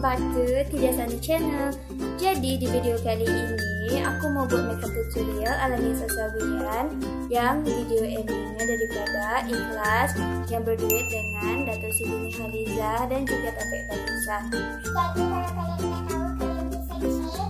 back to Tidak Sani Channel. Jadi di video kali ini aku mau buat makeup tutorial ala Nisa Sabian yang video endingnya daripada Ikhlas yang berduet dengan Dato' Siti Nurhaliza dan juga Taufik Batisah. Jadi kalau kalian ingin tahu, kalian bisa cek di video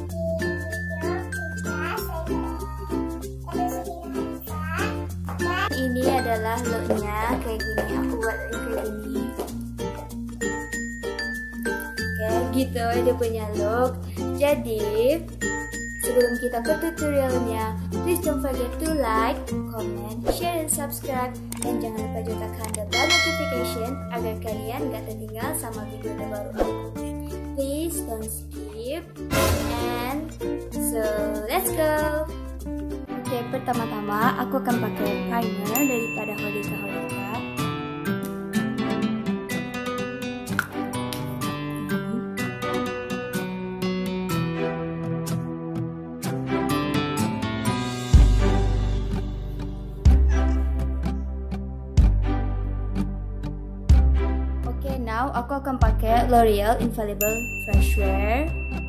Ikhlas Dato' Siti Nurhaliza. Ini adalah looknya kayak gini, aku buat kayak gini. Gitu dia punya look. Jadi sebelum kita ke tutorialnya, please don't forget to like, comment, share, and subscribe. Dan jangan lupa juga tekan the bell notification agar kalian gak tertinggal sama video terbaru aku. Please don't skip. And so let's go. Oke, pertama-tama aku akan pakai primer daripada Holika. Now aku akan pakai L'Oreal Infallible Fresh Wear.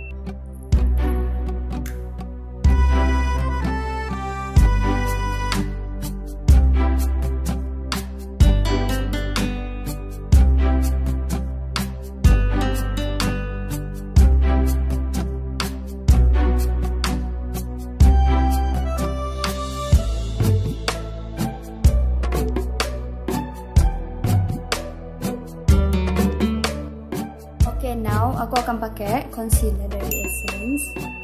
Now aku akan pakai concealer dari Essence.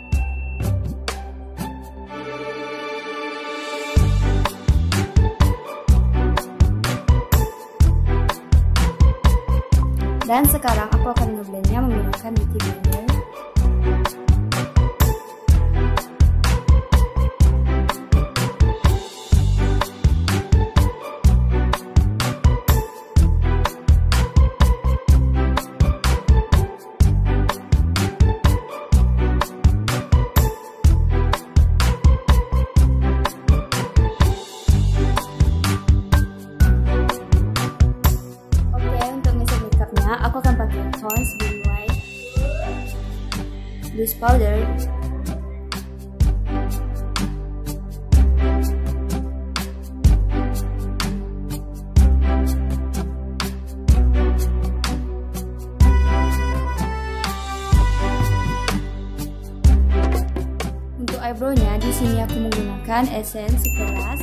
Dan sekarang aku akan ngeblendnya menggunakan beauty blender. Aku akan pakai Pond's Green White Loose Powder. Untuk eyebrow-nya di sini aku menggunakan Essence sekelas.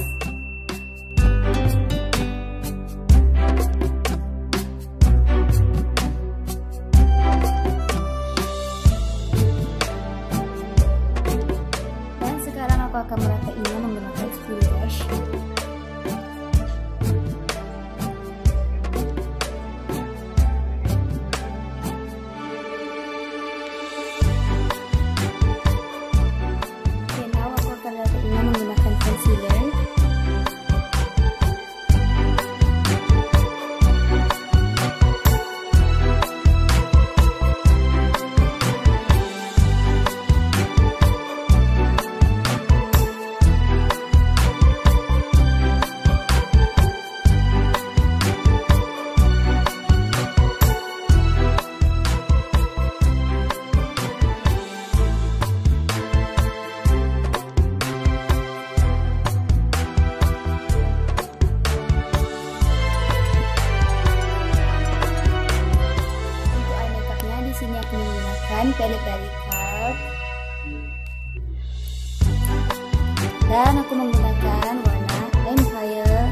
Aku akan meratainya menggunakan spoolie brush. Oke, now aku akan meratainya menggunakan concealer. Palette dari Tarte dan aku menggunakan warna Empire.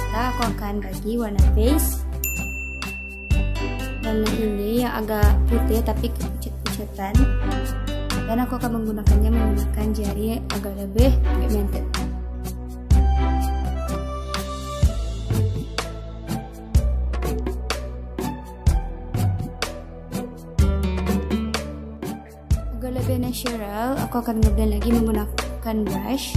mata, aku akan bagi warna base. Warna ini yang agak putih tapi kepucat-pucatan. Dan aku akan menggunakan jari agak lebih pigmented. Agar lebih natural, aku akan ngeblend lagi menggunakan brush.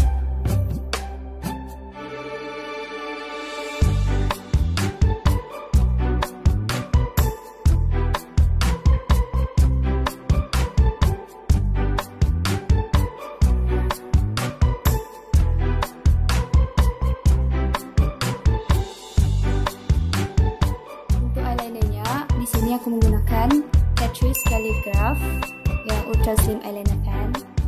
Di sini aku menggunakan Catrice Calligraph yang ultra slim eyeliner pen.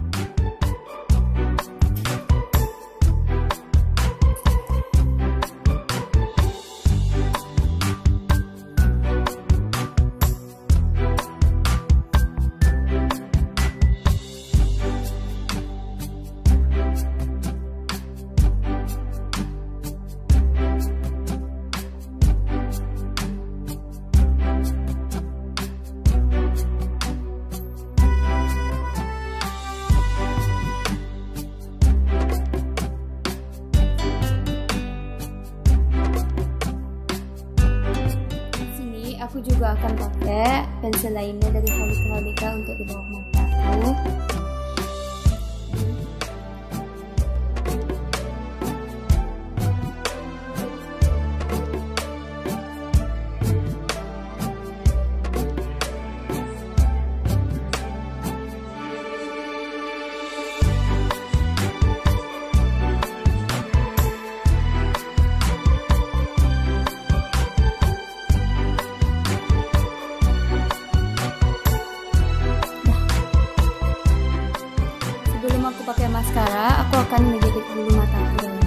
Aku juga akan pakai pensel liner dari Holika untuk di bawah mata aku. Aku pakai maskara, aku akan menjepit bulu mata aku dulu.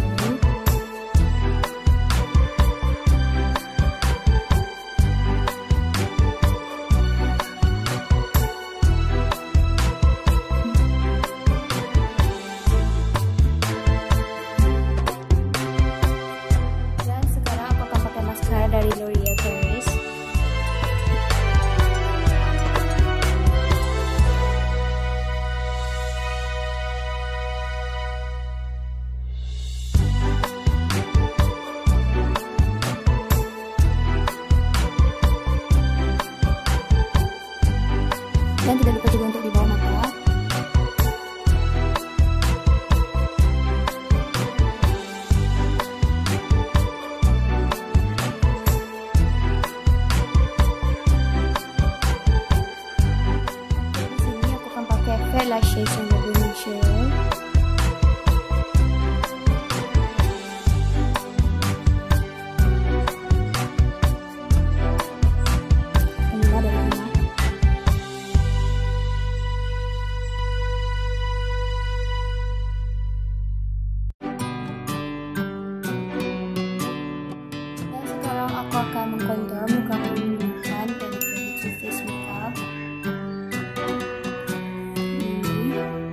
Dan sekarang aku akan pakai maskara dari L'Oreal Paris. Dan tidak lupa juga untuk di bawah mata. Di sini aku akan pakai Fair Lashes yang lebih natural. Aku akan mengkontur muka aku menggunakan dari Face Makeup.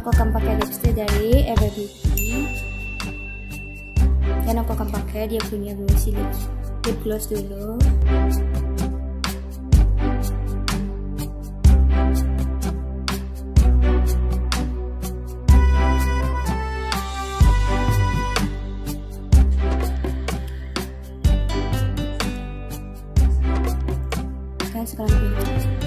aku akan pakai lipstick dari Ever Beauty. Dan aku akan pakai dia punya glossy lip gloss dulu. Sekarang dulu.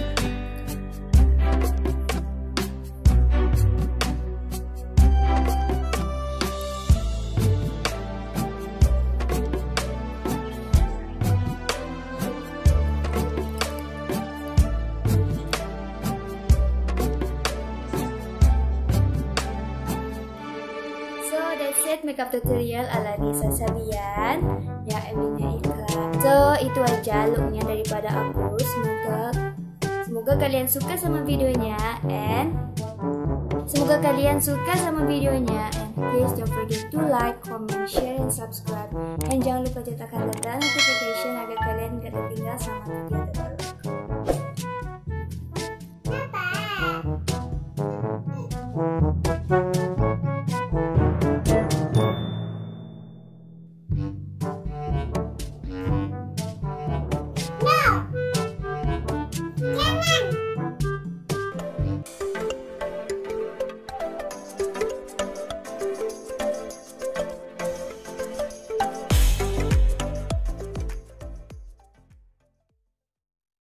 That's it, makeup tutorial ala Nisa Sabian yang Emilia iklan. So itu aja looknya daripada aku. Semoga kalian suka sama videonya and please don't forget to like, comment, share, and subscribe. And jangan lupa tekan tanda notification agar kalian gak tertinggal sama video terbaru.